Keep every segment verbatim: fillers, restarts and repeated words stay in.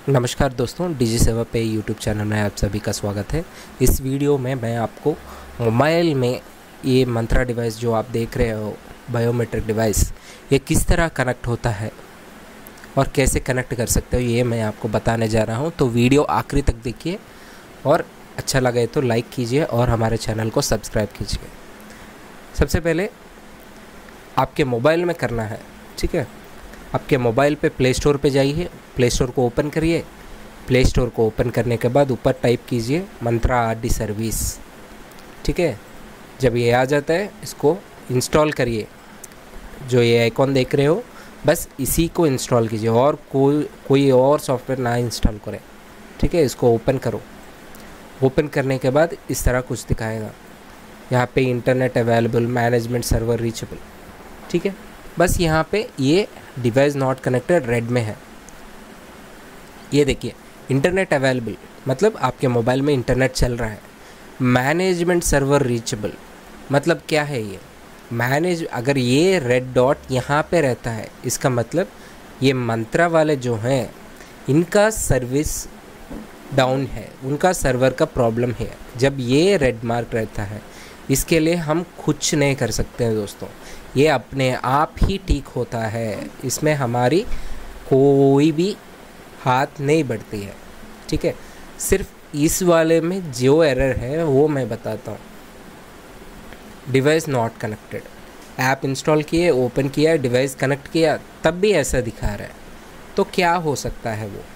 नमस्कार दोस्तों, डिजी सेवा पे यूट्यूब चैनल में आप सभी का स्वागत है। इस वीडियो में मैं आपको मोबाइल में ये मंत्रा डिवाइस जो आप देख रहे हो, बायोमेट्रिक डिवाइस, ये किस तरह कनेक्ट होता है और कैसे कनेक्ट कर सकते हो, ये मैं आपको बताने जा रहा हूँ। तो वीडियो आखिरी तक देखिए और अच्छा लगे तो लाइक कीजिए और हमारे चैनल को सब्सक्राइब कीजिए। सबसे पहले आपके मोबाइल में करना है, ठीक है। आपके मोबाइल पे प्ले स्टोर पे जाइए, प्ले स्टोर को ओपन करिए। प्ले स्टोर को ओपन करने के बाद ऊपर टाइप कीजिए मंत्रा आरडी सर्विस, ठीक है। जब ये आ जाता है इसको इंस्टॉल करिए। जो ये आइकॉन देख रहे हो बस इसी को इंस्टॉल कीजिए और कोई कोई और सॉफ्टवेयर ना इंस्टॉल करें, ठीक है। इसको ओपन करो। ओपन करने के बाद इस तरह कुछ दिखाएगा। यहाँ पे internet available, management server reachable, ठीक है। बस यहाँ पे ये डिवाइस नॉट कनेक्टेड रेड में है। ये देखिए इंटरनेट अवेलेबल मतलब आपके मोबाइल में इंटरनेट चल रहा है। मैनेजमेंट सर्वर रीचेबल मतलब क्या है ये मैनेज, अगर ये रेड डॉट यहाँ पे रहता है इसका मतलब ये मंत्रा वाले जो हैं इनका सर्विस डाउन है, उनका सर्वर का प्रॉब्लम है। जब ये रेड मार्क रहता है इसके लिए हम कुछ नहीं कर सकते हैं दोस्तों, ये अपने आप ही ठीक होता है। इसमें हमारी कोई भी हाथ नहीं बढ़ती है, ठीक है। सिर्फ इस वाले में जो एरर है वो मैं बताता हूँ। Device not connected, app install किए, ओपन किया, डिवाइस कनेक्ट किया, तब भी ऐसा दिखा रहा है। तो क्या हो सकता है वो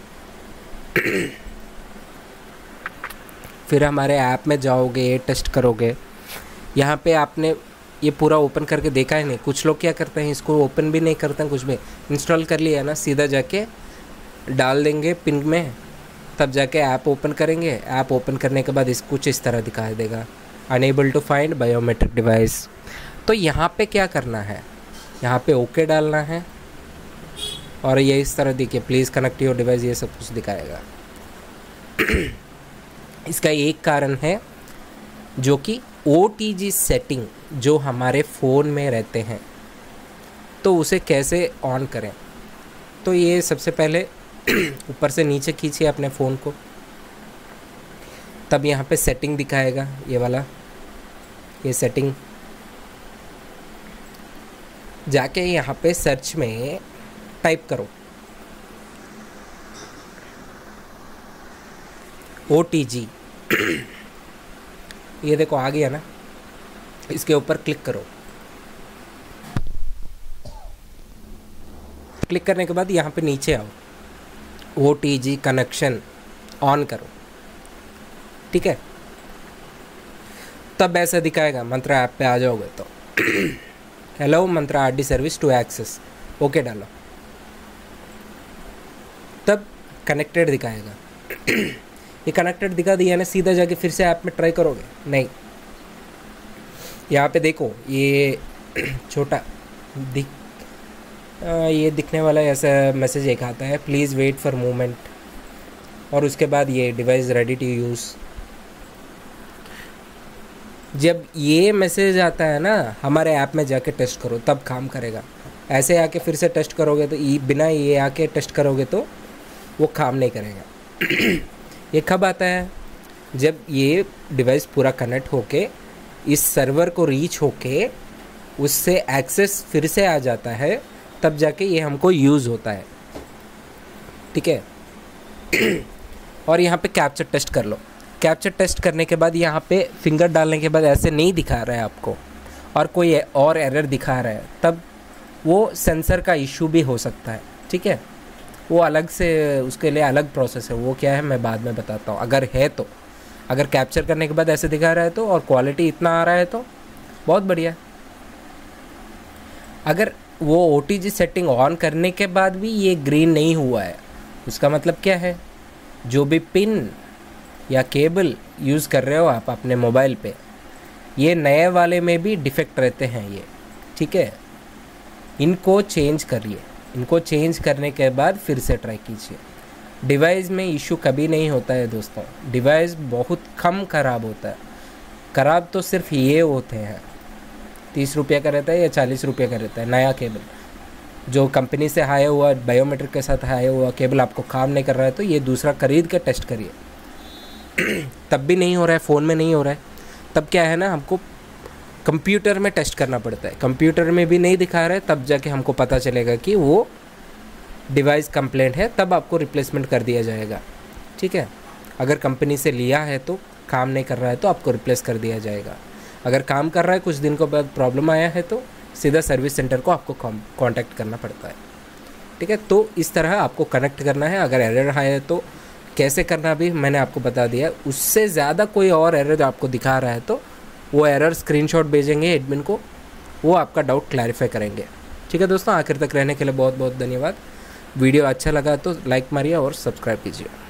फिर हमारे ऐप में जाओगे, ये टेस्ट करोगे। यहाँ पे आपने ये पूरा ओपन करके देखा है नहीं। कुछ लोग क्या करते हैं, इसको ओपन भी नहीं करते हैं, कुछ भी इंस्टॉल कर लिया ना, सीधा जाके डाल देंगे पिन में, तब जाके ऐप ओपन करेंगे। ऐप ओपन करने के बाद इस कुछ इस तरह दिखाई देगा, unable to find biometric device. तो यहाँ पे क्या करना है, यहाँ पे ओके डालना है और ये इस तरह देखिए प्लीज़ कनेक्ट योर डिवाइस, ये सब कुछ दिखाएगा। इसका एक कारण है जो कि ओ टी जी सेटिंग जो हमारे फ़ोन में रहते हैं, तो उसे कैसे ऑन करें। तो ये सबसे पहले ऊपर से नीचे खींचिए अपने फ़ोन को, तब यहाँ पे सेटिंग दिखाएगा, ये वाला, ये सेटिंग। जाके यहाँ पे सर्च में टाइप करो ओ टी जी। ये देखो आ गया ना, इसके ऊपर क्लिक करो। क्लिक करने के बाद यहाँ पे नीचे आओ, O T G connection on करो, ठीक है। तब ऐसा दिखाएगा, मंत्रा ऐप पे आ जाओगे तो hello Mantra RD service to access, okay डालो, तब कनेक्टेड दिखाएगा। ये कनेक्टेड दिखा दिया ना, सीधा जाके फिर से ऐप में ट्राई करोगे नहीं। यहाँ पे देखो ये छोटा दिख आ, ये दिखने वाला ऐसा मैसेज एक आता है, प्लीज़ वेट फॉर मोमेंट, और उसके बाद ये डिवाइस रेडी टू यूज़। जब ये मैसेज आता है ना, हमारे ऐप में जाके टेस्ट करो तब काम करेगा। ऐसे आके फिर से टेस्ट करोगे तो ये बिना ये आके टेस्ट करोगे तो वो काम नहीं करेगा। ये कब आता है, जब ये डिवाइस पूरा कनेक्ट होके इस सर्वर को रीच होके उससे एक्सेस फिर से आ जाता है, तब जाके ये हमको यूज़ होता है, ठीक है। और यहाँ पे कैप्चर टेस्ट कर लो। कैप्चर टेस्ट करने के बाद यहाँ पे फिंगर डालने के बाद ऐसे नहीं दिखा रहा है आपको और कोई और एरर दिखा रहा है, तब वो सेंसर का इशू भी हो सकता है, ठीक है। वो अलग से, उसके लिए अलग प्रोसेस है, वो क्या है मैं बाद में बताता हूँ। अगर है तो, अगर कैप्चर करने के बाद ऐसे दिखा रहा है तो और क्वालिटी इतना आ रहा है तो बहुत बढ़िया। अगर वो O T G setting on करने के बाद भी ये ग्रीन नहीं हुआ है, उसका मतलब क्या है, जो भी पिन या केबल यूज़ कर रहे हो आप अपने मोबाइल पे, ये नए वाले में भी डिफेक्ट रहते हैं ये, ठीक है। इनको चेंज करिए, इनको चेंज करने के बाद फिर से ट्राई कीजिए। डिवाइस में इशू कभी नहीं होता है दोस्तों, डिवाइस बहुत कम ख़राब होता है। ख़राब तो सिर्फ ये होते हैं, तीस रुपये का रहता है या चालीस रुपये का रहता है नया केबल, जो कंपनी से आया हुआ बायोमेट्रिक के साथ आया हुआ केबल आपको काम नहीं कर रहा है तो ये दूसरा खरीद के टेस्ट करिए। तब भी नहीं हो रहा है, फ़ोन में नहीं हो रहा है, तब क्या है ना, हमको कंप्यूटर में टेस्ट करना पड़ता है। कंप्यूटर में भी नहीं दिखा रहा है, तब जाके हमको पता चलेगा कि वो डिवाइस कंप्लेंट है, तब आपको रिप्लेसमेंट कर दिया जाएगा। ठीक है, अगर कंपनी से लिया है तो काम नहीं कर रहा है तो आपको रिप्लेस कर दिया जाएगा। अगर काम कर रहा है, कुछ दिन के बाद प्रॉब्लम आया है तो सीधा सर्विस सेंटर को आपको कांटेक्ट करना पड़ता है। ठीक है, तो इस तरह आपको कनेक्ट करना है। अगर एरर आया है तो कैसे करना भी मैंने आपको बता दिया। उससे ज़्यादा कोई और एरर आपको दिखा रहा है तो वो एरर स्क्रीनशॉट भेजेंगे एडमिन को, वो आपका डाउट क्लैरिफाई करेंगे। ठीक है दोस्तों, आखिर तक रहने के लिए बहुत बहुत धन्यवाद। वीडियो अच्छा लगा तो लाइक मारिए और सब्सक्राइब कीजिए।